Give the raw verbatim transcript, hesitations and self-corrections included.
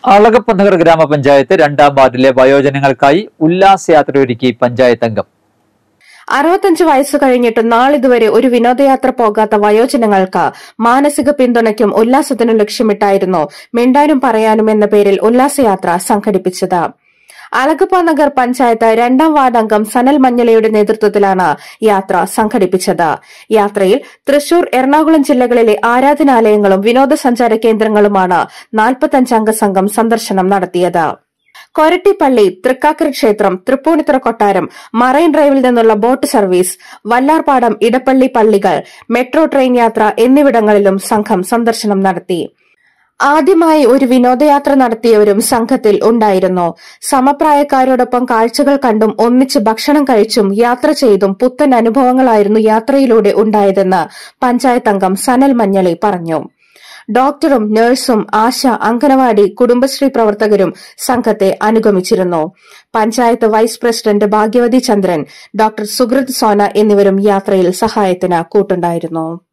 അളഗപ്പനഗർ ഗ്രാമപഞ്ചായത്ത് രണ്ടാം വാർഡിലെ വയോജനങ്ങൾക്കായി ഉല്ലാസയാത്രയൊരുക്കി പഞ്ചായത്ത് അംഗം. അറുപത്തഞ്ച് വയസ്സ് കഴിഞ്ഞിട്ട് നാളിതുവരെ ഒരു വിനോദയാത്ര പോകാത്ത വയോജനങ്ങൾക്ക് മാനസിക പിന്തുണയ്ക്കും ഉല്ലാസത്തിനും ലക്ഷ്യമിട്ടായിരുന്നു മിണ്ടാനും പറയാനും എന്ന പേരിൽ ഉല്ലാസയാത്ര സംഘടിപ്പിച്ചത്. അളഗപ്പനഗർ പഞ്ചായത്ത് രണ്ടാം വാർഡ് അംഗം സനൽ മഞ്ഞളയുടെ നേതൃത്വത്തിലാണ് യാത്ര സംഘടിപ്പിച്ചത്. യാത്രയിൽ തൃശൂർ, എറണാകുളം ജില്ലകളിലെ ആരാധനാലയങ്ങളും വിനോദസഞ്ചാര കേന്ദ്രങ്ങളുമാണ് നാൽപ്പത്തഞ്ചംഗ സംഘം സന്ദർശനം നടത്തിയത്. കൊരട്ടിപ്പള്ളി, തൃക്കാക്കര ക്ഷേത്രം, തൃപ്പൂണിത്തുറ കൊട്ടാരം, മറൈൻ ഡ്രൈവിൽ നിന്നുള്ള ബോട്ട് സർവീസ്, വല്ലാർപാടം, ഇടപ്പള്ളി പള്ളികൾ, മെട്രോ ട്രെയിൻ യാത്ര എന്നിവിടങ്ങളിലും സംഘം സന്ദർശനം നടത്തി. ആദ്യമായി ഒരു വിനോദയാത്ര നടത്തിയവരും സംഘത്തിൽ ഉണ്ടായിരുന്നു. സമപ്രായക്കാരോടൊപ്പം കാഴ്ചകൾ കണ്ടും ഒന്നിച്ച് ഭക്ഷണം കഴിച്ചും യാത്ര ചെയ്തും പുത്തൻ അനുഭവങ്ങളായിരുന്നു യാത്രയിലൂടെ ഉണ്ടായതെന്ന് പഞ്ചായത്ത് അംഗം സനൽ മഞ്ഞളി പറഞ്ഞു. ഡോക്ടറും നഴ്സും, ആശ, അംഗനവാടി, കുടുംബശ്രീ പ്രവർത്തകരും സംഘത്തെ അനുഗമിച്ചിരുന്നു. പഞ്ചായത്ത് വൈസ് പ്രസിഡന്റ് ഭാഗ്യവതി ചന്ദ്രൻ, ഡോക്ടർ സുകൃത് സോന എന്നിവരും യാത്രയിൽ സഹായത്തിന് കൂട്ടുണ്ടായിരുന്നു.